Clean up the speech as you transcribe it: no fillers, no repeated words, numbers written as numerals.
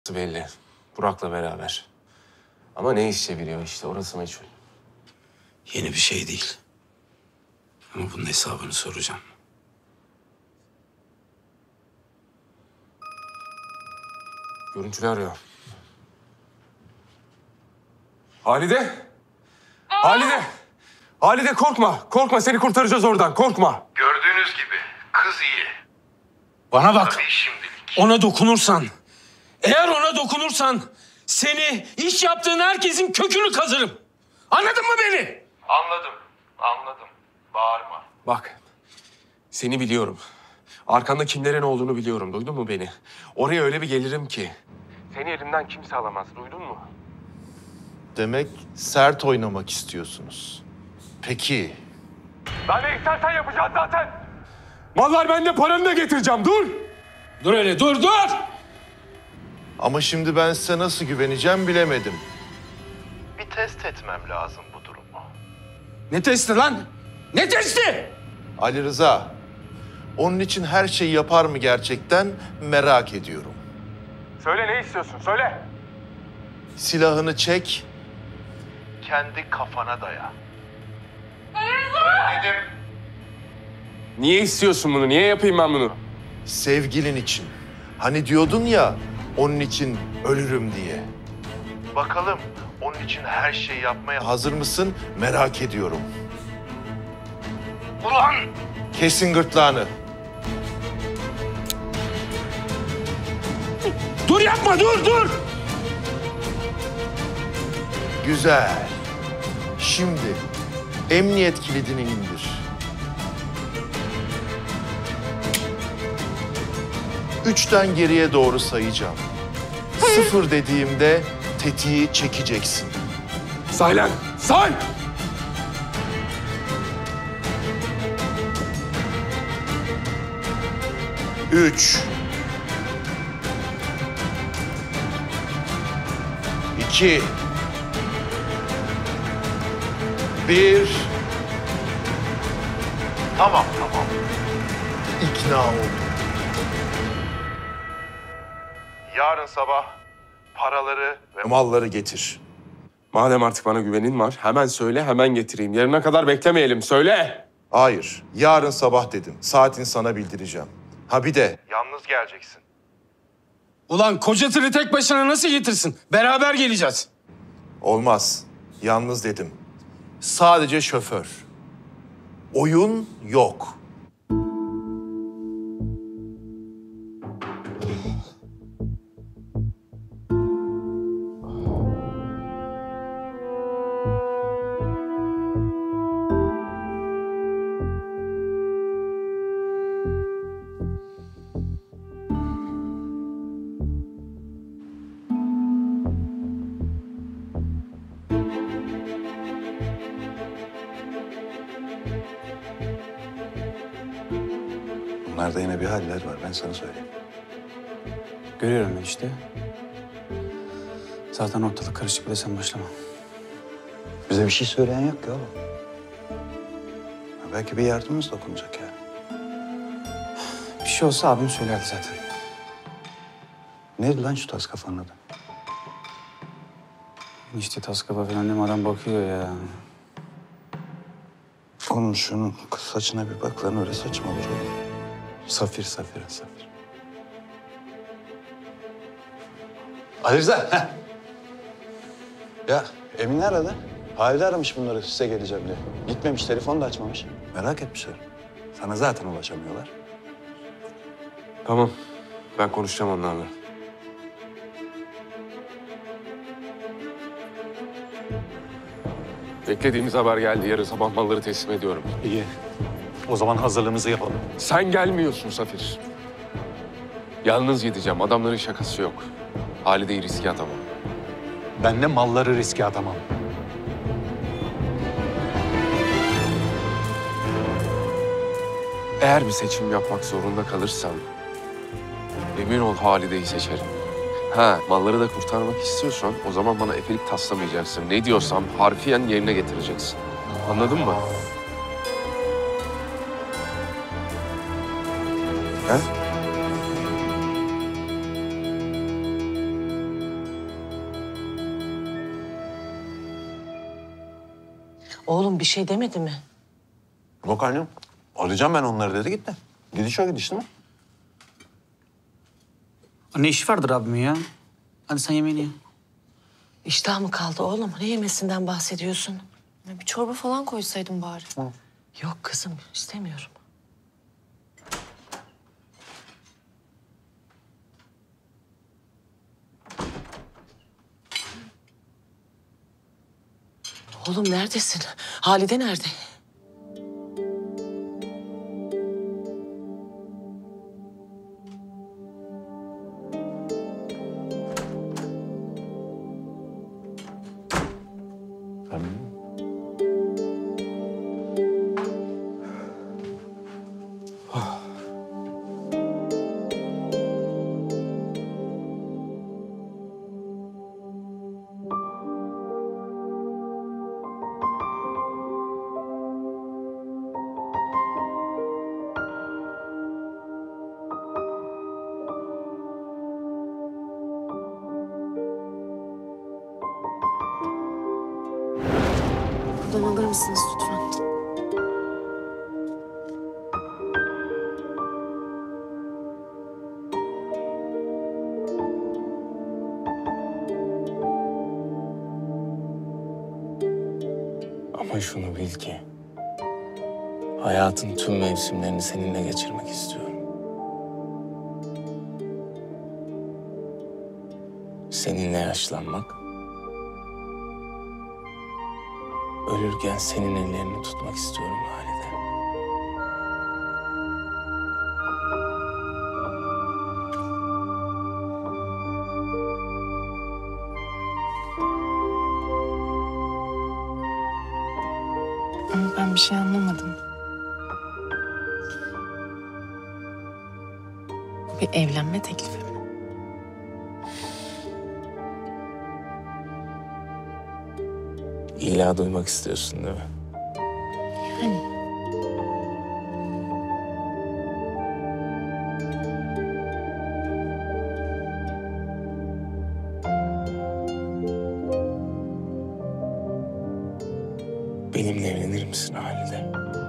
belli. Burak'la beraber. Ama ne iş çeviriyor işte orası meçhul. Yeni bir şey değil. Ama bunun hesabını soracağım. Görüntülü arıyor. Halide! Halide! Halide korkma. Korkma seni kurtaracağız oradan. Korkma. Gördüğünüz gibi kız iyi. Bana bak. Tabii şimdilik. Ona dokunursan, eğer ona dokunursan seni, iş yaptığın herkesin kökünü kazırım. Anladın mı beni? Anladım. Bağırma. Bak. Seni biliyorum. Arkanda kimlerin olduğunu biliyorum. Duydun mu beni? Oraya öyle bir gelirim ki. Seni elimden kimse alamaz. Duydun mu? Demek sert oynamak istiyorsunuz. Peki. Ben ne istersen yapacağız zaten. Mallar bende, paranı da getireceğim. Dur. Dur hele, dur! Ama şimdi ben size nasıl güveneceğim bilemedim. Bir test etmem lazım bu durumu. Ne testi lan? Ne testi? Ali Rıza, onun için her şeyi yapar mı gerçekten merak ediyorum. Söyle ne istiyorsun? Söyle. Silahını çek, kendi kafana daya. Niye istiyorsun bunu? Niye yapayım ben bunu? Sevgilin için. Hani diyordun ya, onun için ölürüm diye. Bakalım, onun için her şeyi yapmaya hazır mısın merak ediyorum. Ulan! Kesin gırtlağını. Dur yapma, dur! Güzel. Şimdi emniyet kilidini indir. 3'ten geriye doğru sayacağım. 0 dediğimde tetiği çekeceksin. Say lan. Say. Üç. 2. 1. Tamam. İkna oldum. Yarın sabah paraları ve malları getir. Madem artık bana güvenin var, hemen söyle, hemen getireyim. Yarına kadar beklemeyelim. Söyle. Hayır, yarın sabah dedim. Saatini sana bildireceğim. Ha bir de yalnız geleceksin. Ulan koca tırı tek başına nasıl getirsin? Beraber geleceğiz. Olmaz. Yalnız dedim. Sadece şoför. Oyun yok. Bunlarda yine bir haller var, ben sana söyleyeyim. Görüyorum ben işte. Zaten ortalık karışık, bile sen başlama. Bize bir şey söyleyen yok ki oğlum. Ya belki bir yardımımız dokunacak ya. Bir şey olsa abim söylerdi zaten. Neydi lan şu tas kafanın adı? İşte tas kafa falan deme, bakıyor ya. Oğlum şunun saçına bir bak lan, öyle saç mı olur oğlum? Safir. Ali Rıza, heh. Ya Emine aradı. Halide aramış bunları size geleceğim diye. Gitmemiş, telefon da açmamış. Merak etmişler. Sana zaten ulaşamıyorlar. Tamam. Ben konuşacağım onlarla. Beklediğimiz haber geldi. Yarın sabah malları teslim ediyorum. İyi. O zaman hazırlığımızı yapalım. Sen gelmiyorsun Safir. Yalnız gideceğim. Adamların şakası yok. Halide'yi riske atamam. Ben de malları riske atamam. Eğer bir seçim yapmak zorunda kalırsam... emin ol Halide'yi seçerim. Ha, malları da kurtarmak istiyorsan o zaman bana efelik taslamayacaksın. Ne diyorsam harfiyen yerine getireceksin. Anladın mı? He? Oğlum bir şey demedi mi? Yok annem. Arayacağım ben onları dedi gitti. Gidiş o gidiş değil mi? Ne işi vardır abimin ya? Hadi sen yemeğini ye. İştah mı kaldı oğlum? Ne yemesinden bahsediyorsun? Bir çorba falan koysaydım bari. Yok kızım, istemiyorum. Oğlum neredesin? Halide nerede? Buradan alır mısınız lütfen? Ama şunu bil ki hayatın tüm mevsimlerini seninle geçirmek istiyorum. Seninle yaşlanmak, ölürken senin ellerini tutmak istiyorum Halide. Ama ben bir şey anlamadım. Bu bir evlenme teklifi mi? İlla duymak istiyorsun değil mi? Yani Benimle evlenir misin Halide?